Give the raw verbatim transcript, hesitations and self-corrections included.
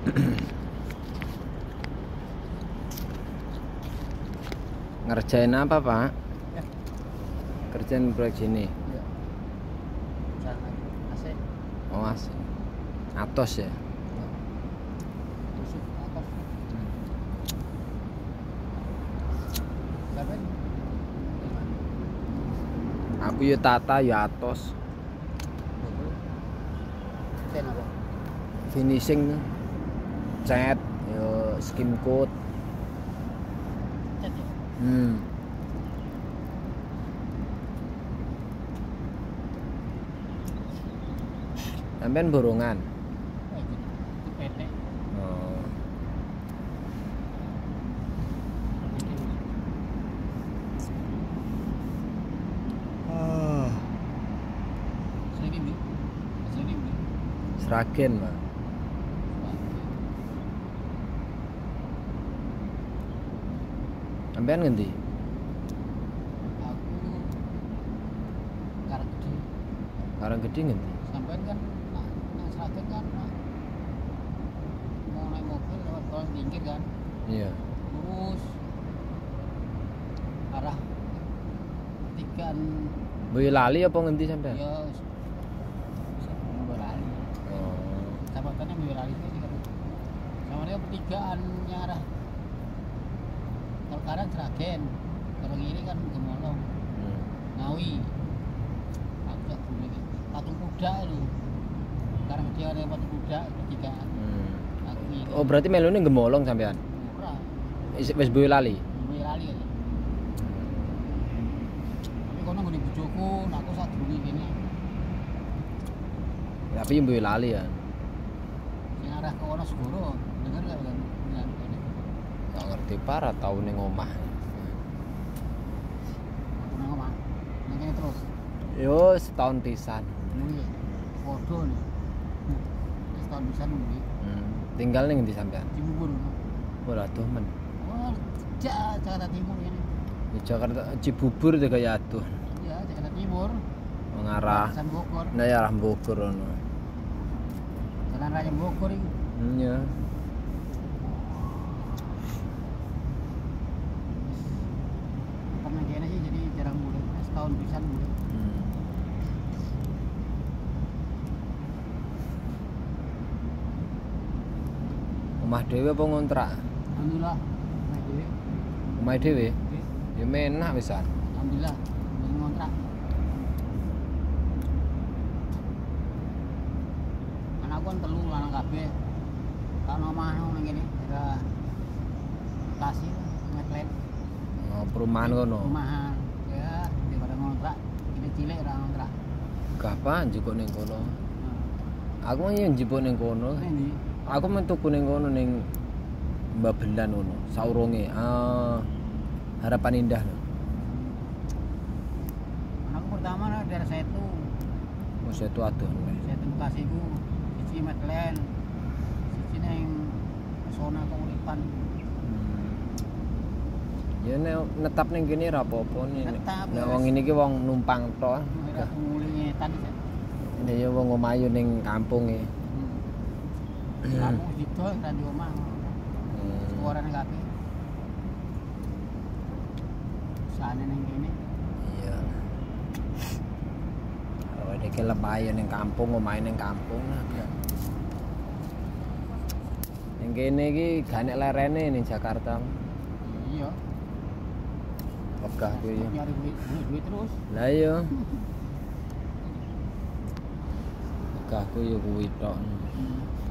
Ngerjain apa, Pak? Ya. Kerjain proyek sini. Ya. Jangan A C. Oh, A C. Atos ya. Tusuk atas. Siapa ini? Aku ya Tata ya Atos. Ten apa? Finishing, cat, yo skim coat. Cat ya? Hmm. Sampean borongan. Oh, itu. Itu P T. Oh. Ah, Selagi ini. Selagi ini. Sragen, Pak. Sampean ngendi? Aku Karang Gede. Karang Gede ngendi? Sampai kan nah, nah Sragen kan nah, mau naik mobil lewat tol pinggir kan, Iya. lurus arah pertigaan Boyolali apa ngendi sampean? ya Boyolali. Oh. Kecamatannya Boyolali sih kan. Sama dia pertigaannya arah tol kanan Sragen, kalau kiri kan Gemolong, Hmm. Ngawi. Aku tak dulu kan. Patung Kuda itu. Sekarang dia ada patung kuda pertigaan. Hmm. Aku kiri. Oh, berarti melone Gemolong sampean. Ora. Wis wis Boyolali. Boyolali ya. Tapi kono nggone bojoku, nah aku sak durunge kene. Tapi yang Boyolali ya. Sing arah ke Wonosegoro, denger gak kan? Bilang kene. Gak ngerti parah tau ning omah. Aku nang omah. Nang kene terus. Yo setahun pisan. Muli. Podo nih. Wis tahun bisa nunggu. Hmm. Tinggal ning ndi sampean? Cibubur. Ora aduh men. Oh, Ja- Jakarta Timur ini. Di Jakarta Cibubur itu kayak aduh. Ya, Jakarta Timur. Mengarah Jalan Bogor. nah ya arah Bogor ono. Jalan Raya Bogor iki. Hmm, ya. Karena kene sih jadi jarang mulai. Setahun bisa mulai. Hmm. Omah dhewe apa ngontrak? Alhamdulillah. Nah, dhewe. Omah dhewe? Oke. Ya menak pisan. Alhamdulillah. Belum ngontrak. Anakku kan telu lanang kabeh. Tak omah nang kene daerah Bekasi, Ngetlen. Oh, perumahan kono. Rumahan. Ya, daripada ngontrak, ini cilik ra ngontrak. Kapan njupuk ning kono? Nah, Aku mah yang njupuk ning kono. ini Aku metuku ning kono ning Babelan ngono, saurunge. Ah, Harapan Indah. anakku pertama nah, daerah Setu. Wes itu aduh. Setu Bekasi ku siji Ngetlen. Siji ning zona keuripan. Ya nek netap ning kene ra apa-apa nih. Netap, Nek wes. wong ini ki wong numpang tok. Daerah Muli ngetan iki. Ini ya wong omayu ning kampung e. Aku wis didol ra di omah. Hmm. Suarane kabeh. Sane ning kene. Iya. Kalau dek lemah ya ning kampung, omahe ning kampung. Ning kene iki gak nek lerene ning Jakarta. Iya. Wegah kuwi. Nyari duit, duit terus. Lah iya. Wegah kuwi ya kuwi tok. Hmm.